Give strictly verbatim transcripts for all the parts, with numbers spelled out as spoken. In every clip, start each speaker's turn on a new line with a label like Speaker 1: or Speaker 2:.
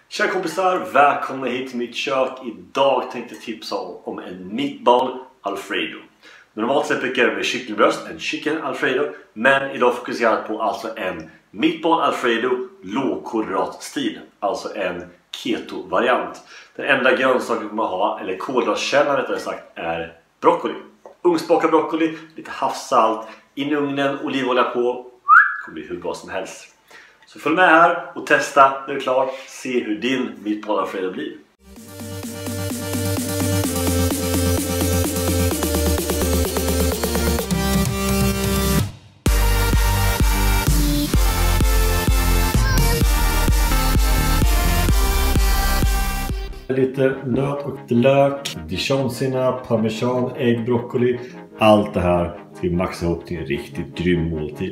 Speaker 1: Tjena kompisar, välkomna hit till mitt kök. Idag tänkte jag tipsa om en meatball alfredo. Normalt sett brukar jag med kycklingbröst, en chicken alfredo. Men idag fokuserar jag på alltså en meatball alfredo lågkolhydratstil. Alltså en keto-variant. Den enda grönsaken vi kommer ha, eller kolhydratskällan rättare sagt, är broccoli. Ugnsbakad broccoli, lite havssalt, in i ugnen, olivolja på. Det kommer bli hur bra som helst. Så följ med här och testa när det är klart. Se hur din meatball alfredo blir. Lite nöt och lök, dijonsenap, parmesan, ägg, broccoli. Allt det här ska vi maxa ihop till en riktigt grym måltid.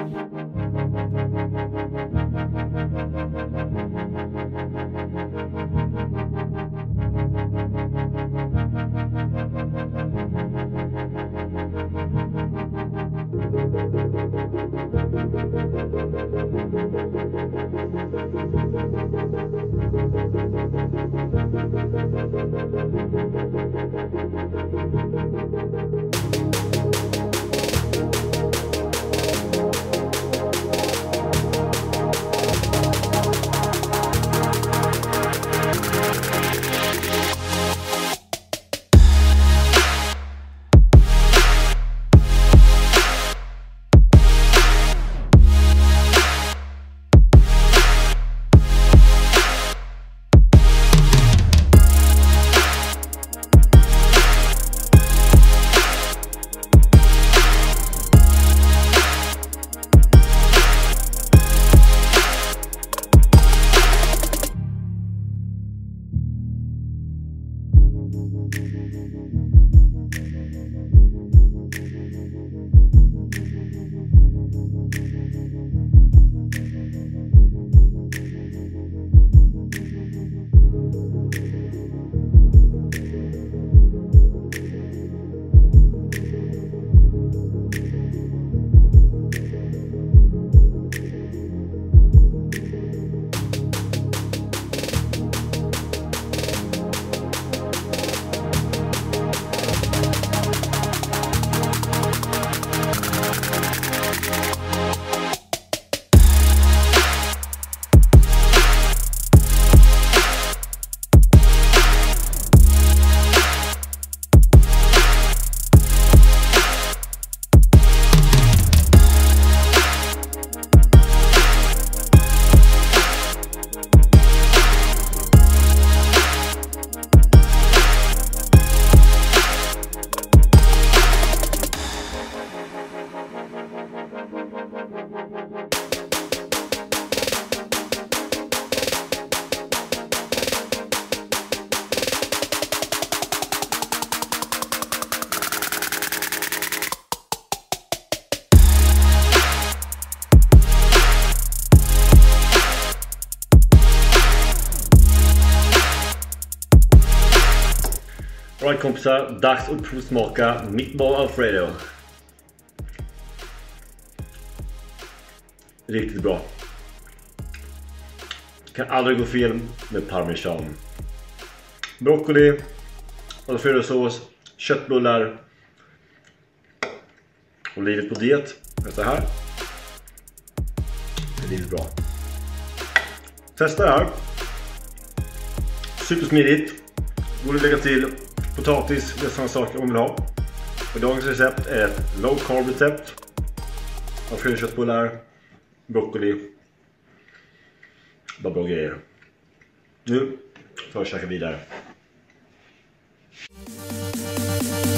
Speaker 1: Alright kompisar, dags att provsmaka meatball alfredo. Riktigt bra. Kan aldrig gå fel med parmesan. Broccoli, alfredosås, köttbullar. Och livet på diet är så här. Det är riktigt bra. Testa det här. Supersmidigt. Går att lägga till potatis, det är sådana saker om man vill ha. Och dagens recept är ett low carb recept. Alfredo köttbullar, broccoli. Bara bra grejer. Nu får jag käka vidare.